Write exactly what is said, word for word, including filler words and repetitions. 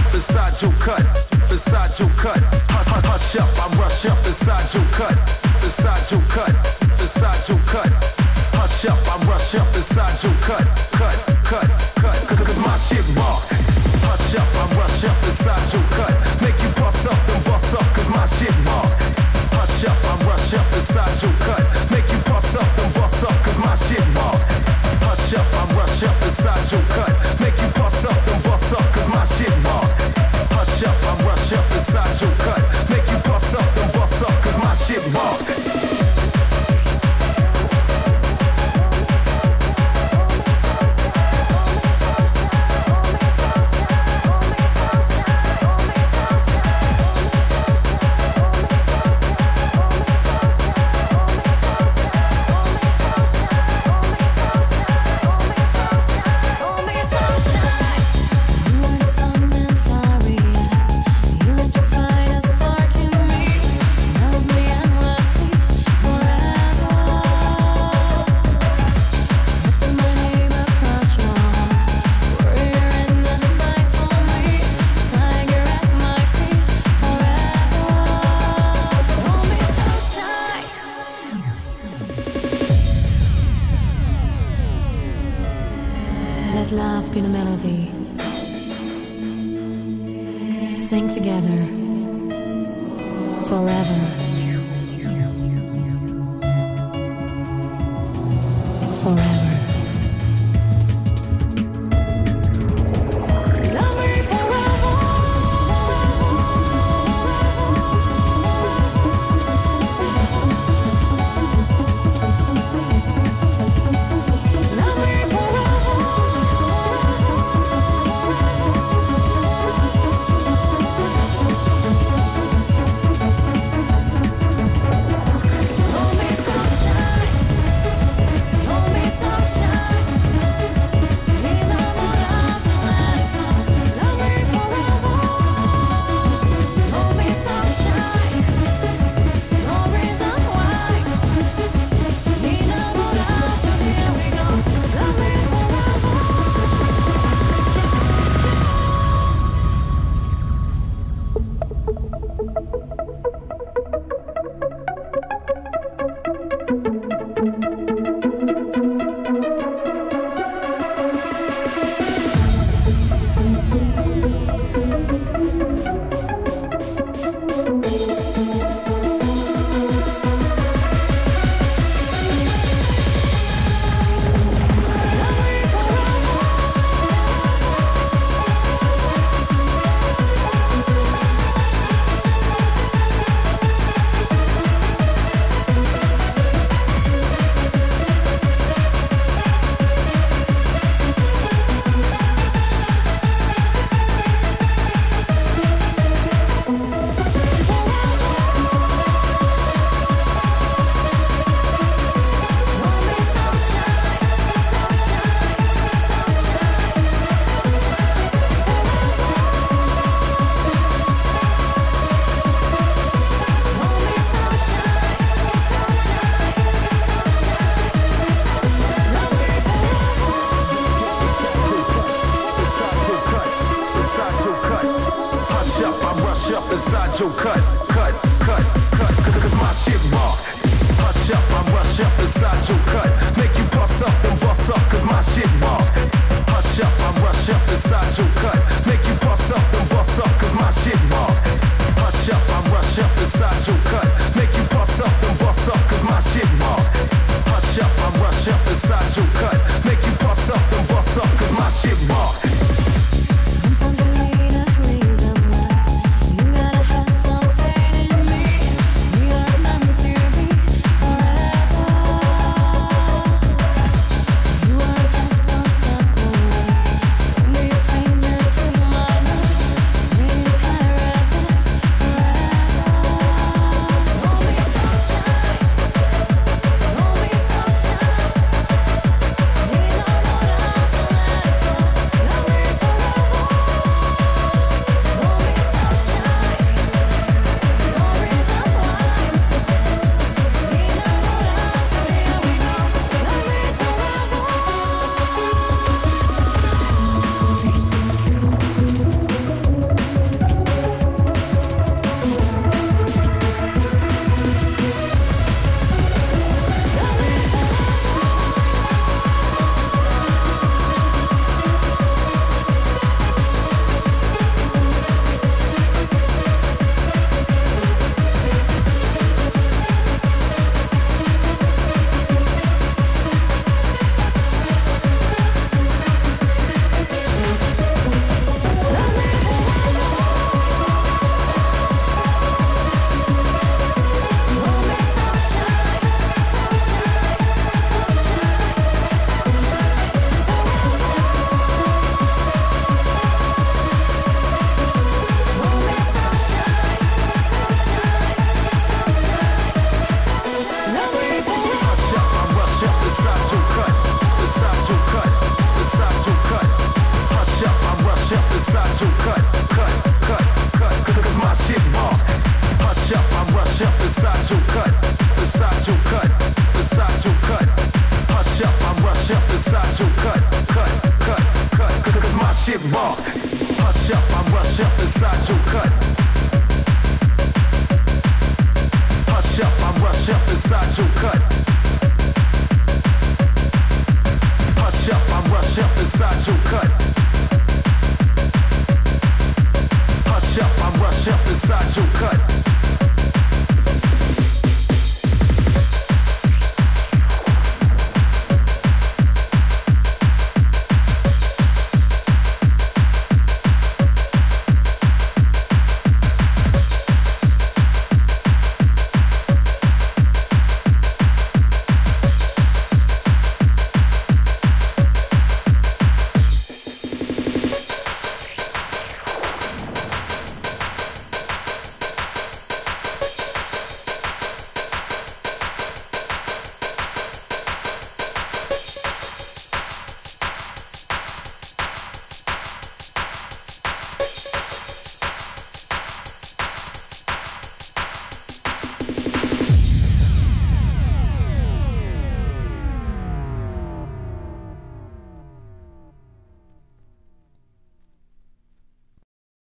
beside your cut, beside your cut. Hush, hush up, I rush up beside your cut, beside your cut, beside your cut. Hush up, I rush up beside your cut, cut, cut, cut. Cause, cause my shit boss. Hush up, I rush up beside your cut. Make you bust up and bust up, cause my shit boss. Hush up, I rush up beside your cut. Make you bust up and bust up, cause my shit boss. Hush up, I rush up beside your cut. Make you bust up and bust up, cause my shit boss. Hush up, I rush up beside your cut. Make you bust up and bust up, cause my shit boss. Love been a melody. Sing together forever. Forever. Beside your cut, cut, cut, cut, cause, cause my shit boss. Hush up, I rush up beside your cut. Make you bust up and bust up, cause my shit boss. Hush up, I rush up beside your cut. Make you bust up and bust up, cause my shit boss. Hush up, I rush up beside your cut. Make you bust up and bust up, cause my shit boss. Hush up, I rush up beside your cut. Make you bust up and bust up, cause my shit boss. Stranger up inside your cut. Hush up, I rush up inside your cut. Hush up, I rush up inside your cut. Hush up, I rush up inside your cut.